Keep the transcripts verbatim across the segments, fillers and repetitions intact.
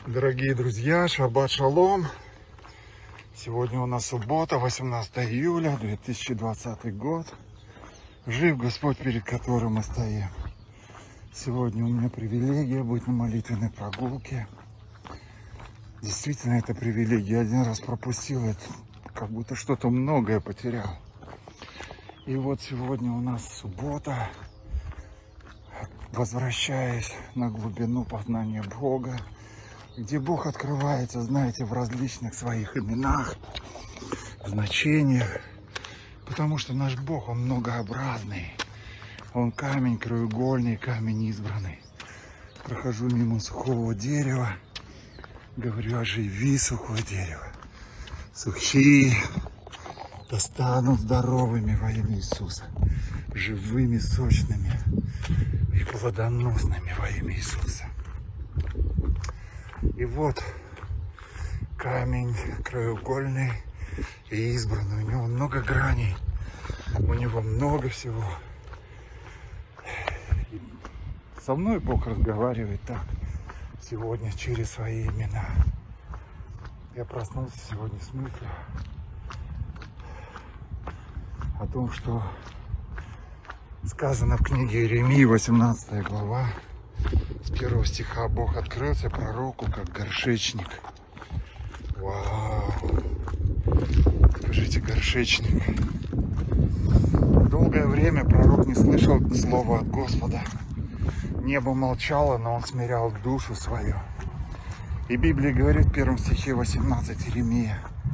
Дорогие друзья, шаббат шалом. Сегодня у нас суббота, восемнадцатое июля, две тысячи двадцатый год. Жив Господь, перед которым мы стоим. Сегодня у меня привилегия быть на молитвенной прогулке. Действительно, это привилегия. Один раз пропустил это, как будто что-то многое потерял. И вот сегодня у нас суббота. Возвращаясь на глубину познания Бога, где Бог открывается, знаете, в различных своих именах, значениях, потому что наш Бог, Он многообразный, Он камень краеугольный, камень избранный. Прохожу мимо сухого дерева, говорю: оживи сухое дерево, сухие достанут здоровыми во имя Иисуса, живыми, сочными и плодоносными во имя Иисуса. И вот камень краеугольный и избранный. У него много граней, у него много всего. И со мной Бог разговаривает так сегодня через свои имена. Я проснулся сегодня с мыслью о том, что сказано в книге Иеремии, восемнадцатая глава. С первого стиха: Бог открылся пророку, как горшечник. Вау! Скажите, горшечник. Долгое время пророк не слышал слова от Господа. Небо молчало, но он смирял душу свою. И Библия говорит в первом стихе восемнадцать Иеремия: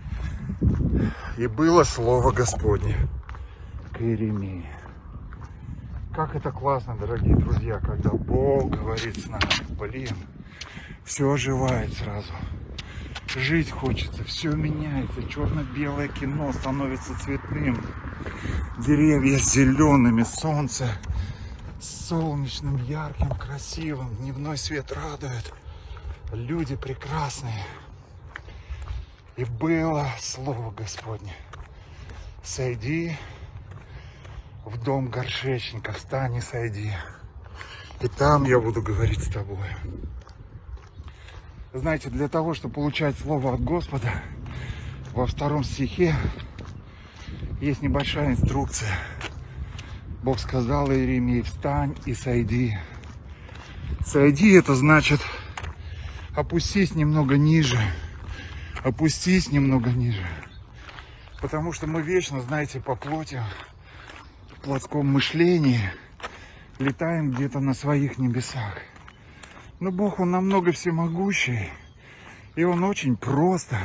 и было слово Господне к Иеремии. Как это классно, дорогие друзья, когда Бог говорит с нами. Блин, все оживает сразу. Жить хочется, все меняется. Черно-белое кино становится цветным. Деревья зелеными, солнце солнечным, ярким, красивым. Дневной свет радует. Люди прекрасные. И было слово Господне: сойди в дом горшечника, встань и сойди, и там я буду говорить с тобой. Знаете, для того, чтобы получать слово от Господа, во втором стихе есть небольшая инструкция. Бог сказал Иеремии: встань и сойди. Сойди — это значит опустись немного ниже, опустись немного ниже, потому что мы вечно, знаете, по плоти, в плотском мышлении летаем где-то на своих небесах. Но Бог, Он намного всемогущий, и Он очень просто,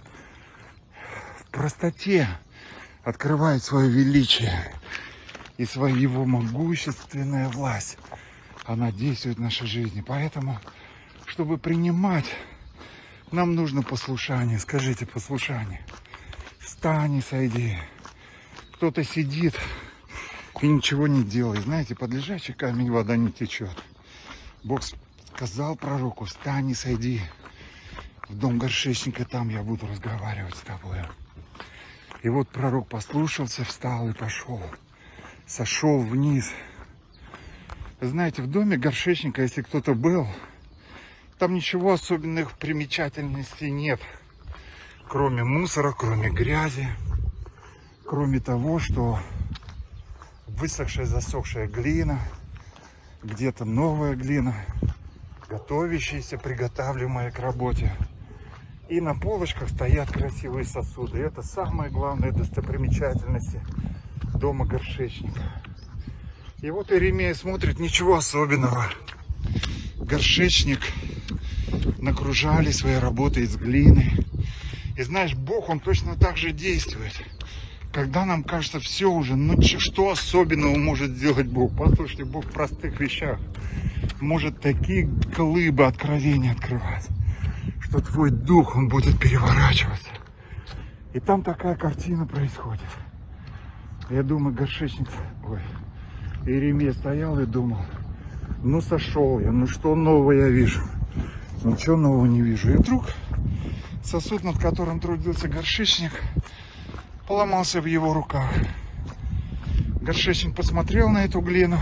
в простоте открывает свое величие и свою Его могущественная власть. Она действует в нашей жизни. Поэтому, чтобы принимать, нам нужно послушание. Скажите, послушание. Встань и сойди. Кто-то сидит и ничего не делает. Знаете, под лежачий камень вода не течет. Бог сказал пророку: встань и сойди в дом горшечника, там я буду разговаривать с тобой. И вот пророк послушался, встал и пошел. Сошел вниз. Знаете, в доме горшечника, если кто-то был, там ничего особенных примечательностей нет. Кроме мусора, кроме грязи, кроме того, что высохшая, засохшая глина, где-то новая глина, готовящаяся, приготавливаемая к работе. И на полочках стоят красивые сосуды. Это самые главные достопримечательности дома горшечника. И вот Иеремия смотрит: ничего особенного. Горшечник накружали своей работой из глины. И знаешь, Бог, Он точно так же действует. Когда нам кажется все уже, ну что особенного может сделать Бог? Послушайте, Бог в простых вещах может такие глыбы откровения открывать, что твой дух, он будет переворачиваться. И там такая картина происходит. Я думаю, горшечник, ой, Иеремия стоял и думал: ну сошел я, ну что нового я вижу? Ничего нового не вижу. И вдруг сосуд, над которым трудился горшечник, поломался в его руках. Горшечник посмотрел на эту глину,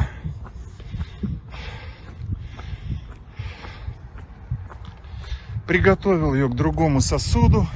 приготовил ее к другому сосуду,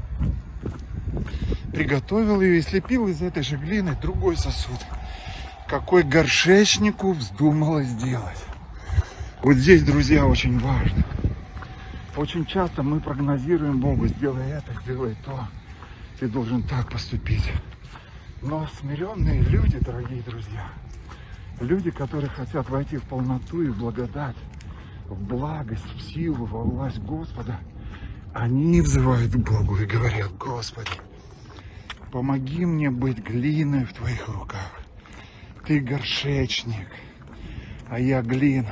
приготовил ее и слепил из этой же глины другой сосуд. Какой горшечнику вздумалось сделать. Вот здесь, друзья, очень важно. Очень часто мы прогнозируем Богу: сделай это, сделай то, ты должен так поступить. Но смиренные люди, дорогие друзья, люди, которые хотят войти в полноту и в благодать, в благость, в силу, во власть Господа, они взывают к Богу и говорят: Господи, помоги мне быть глиной в Твоих руках. Ты горшечник, а я глина.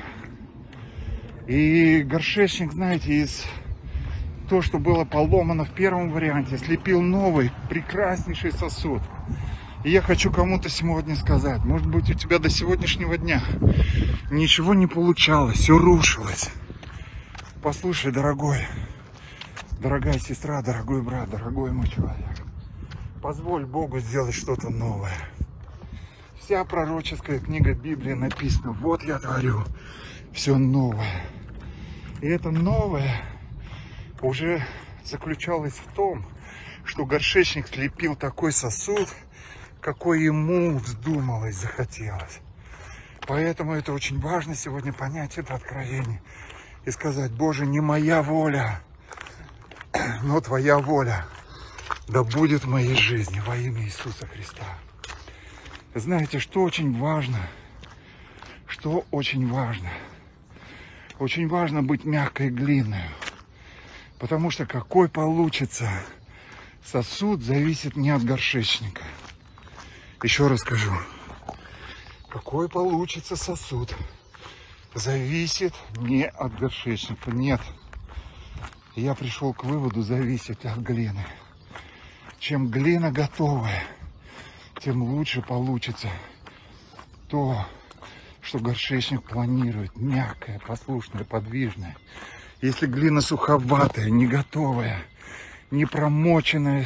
И горшечник, знаете, из то, что было поломано в первом варианте, слепил новый, прекраснейший сосуд. И я хочу кому-то сегодня сказать: может быть, у тебя до сегодняшнего дня ничего не получалось, все рушилось. Послушай, дорогой, дорогая сестра, дорогой брат, дорогой мой человек, позволь Богу сделать что-то новое. Вся пророческая книга Библии написана: вот я творю все новое. И это новое уже заключалось в том, что горшечник слепил такой сосуд, какой ему вздумалось, захотелось. Поэтому это очень важно сегодня понять это откровение и сказать: Боже, не моя воля, но Твоя воля да будет в моей жизни во имя Иисуса Христа. Знаете, что очень важно? Что очень важно? Очень важно быть мягкой глиной. Потому что какой получится сосуд, зависит не от горшечника. Еще раз скажу. Какой получится сосуд, зависит не от горшечника. Нет. Я пришел к выводу: зависит от глины. Чем глина готовая, тем лучше получится то, что горшечник планирует. Мягкое, послушное, подвижное. Если глина суховатая, не готовая, не промоченная,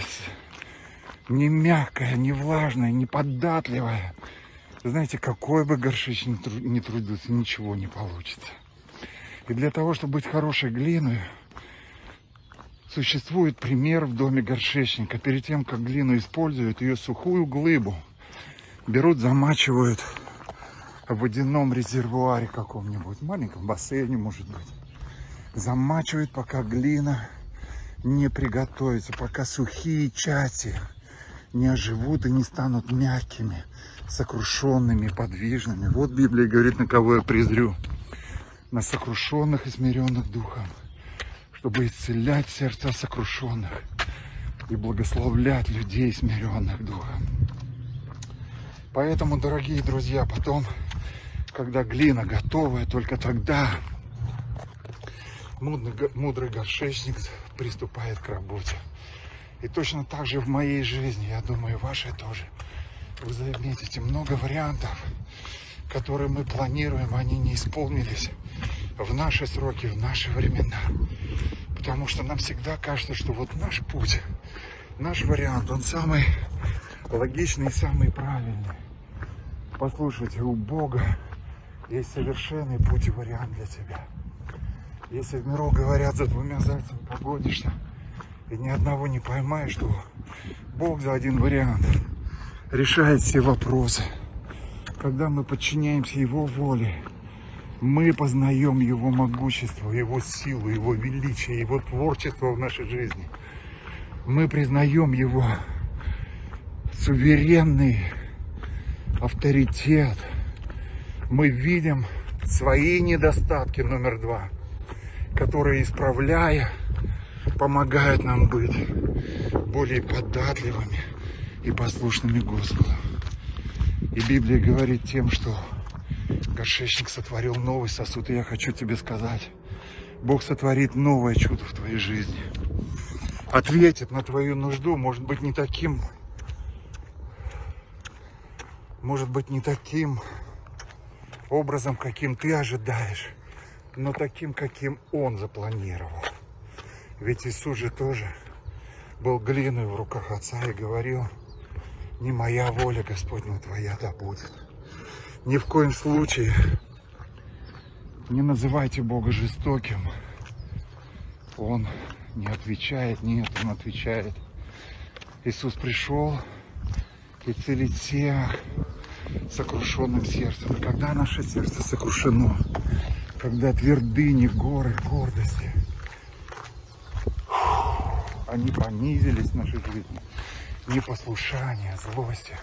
не мягкая, не влажная, не податливая, знаете, какой бы горшечник ни трудился, ничего не получится. И для того, чтобы быть хорошей глиной, существует пример в доме горшечника. Перед тем, как глину используют, ее сухую глыбу берут, замачивают в водяном резервуаре каком-нибудь, маленьком бассейне, может быть. Замачивают, пока глина не приготовится, пока сухие части не оживут и не станут мягкими, сокрушенными, подвижными. Вот Библия говорит: на кого я презрю? На сокрушенных и смиренных духом, чтобы исцелять сердца сокрушенных и благословлять людей, смиренных духом. Поэтому, дорогие друзья, потом, когда глина готовая, только тогда мудрый, мудрый горшечник приступает к работе. И точно так же в моей жизни, я думаю, вашей тоже. Вы заметите, много вариантов, которые мы планируем, они не исполнились в наши сроки, в наши времена. Потому что нам всегда кажется, что вот наш путь, наш вариант, он самый логичный и самый правильный. Послушайте, у Бога есть совершенный путь и вариант для тебя. Если в миру говорят: за двумя зайцами погодишься, и ни одного не поймаешь, то Бог за один вариант решает все вопросы. Когда мы подчиняемся Его воле, мы познаем Его могущество, Его силу, Его величие, Его творчество в нашей жизни. Мы признаем Его суверенный авторитет. Мы видим свои недостатки, номер два, которые, исправляя, помогают нам быть более податливыми и послушными Господу. И Библия говорит тем, что горшечник сотворил новый сосуд. И я хочу тебе сказать: Бог сотворит новое чудо в твоей жизни. Ответит на твою нужду, может быть, не таким, может быть, не таким образом, каким ты ожидаешь, но таким, каким Он запланировал. Ведь Иисус же тоже был глиной в руках Отца и говорил: не моя воля, Господь, но Твоя да будет. Ни в коем случае не называйте Бога жестоким. Он не отвечает, нет, он отвечает. Иисус пришел исцелить всех сокрушенным сердцем. И когда наше сердце сокрушено, когда твердыни, горы, гордости, они понизились в нашей жизни, непослушание, злости,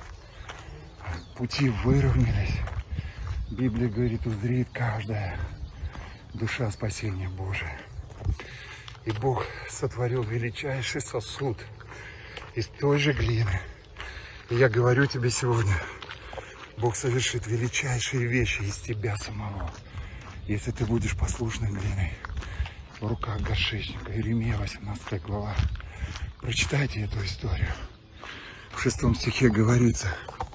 пути выровнялись, Библия говорит, узрит каждая душа спасения Божия. И Бог сотворил величайший сосуд из той же глины. И я говорю тебе сегодня, Бог совершит величайшие вещи из тебя самого, если ты будешь послушной глиной в руках горшечника. Иеремия восемнадцатая глава. Прочитайте эту историю. В шестом стихе говорится: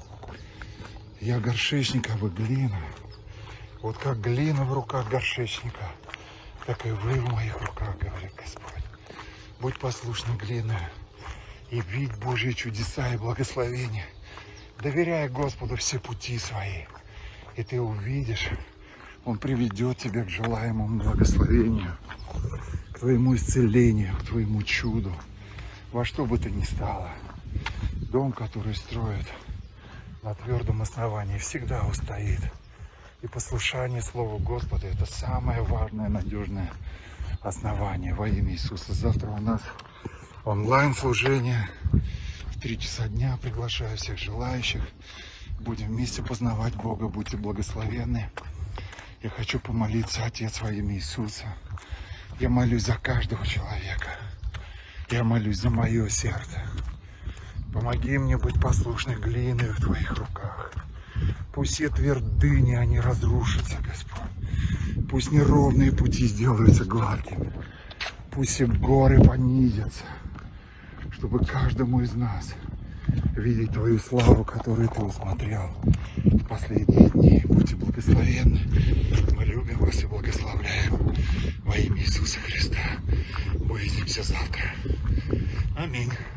я горшечник, а вы глина. Вот как глина в руках горшечника, так и вы в моих руках, говорит Господь. Будь послушной глиной и видь Божьи чудеса и благословения. Доверяй Господу все пути свои, и ты увидишь, Он приведет тебя к желаемому благословению, к твоему исцелению, к твоему чуду, во что бы то ни стало. Дом, который строят на твердом основании, всегда устоит. И послушание Слову Господа — это самое важное, надежное основание во имя Иисуса. Завтра у нас онлайн-служение в три часа дня. Приглашаю всех желающих. Будем вместе познавать Бога. Будьте благословенны. Я хочу помолиться, Отец, во имя Иисуса. Я молюсь за каждого человека. Я молюсь за мое сердце. Помоги мне быть послушной глиной в Твоих руках. Пусть все твердыни, они разрушатся, Господь. Пусть неровные пути сделаются гладкими. Пусть все горы понизятся, чтобы каждому из нас видеть Твою славу, которую Ты усмотрел в последние дни. Будьте благословенны. Мы любим вас и благословляем во имя Иисуса Христа. Увидимся завтра. Аминь.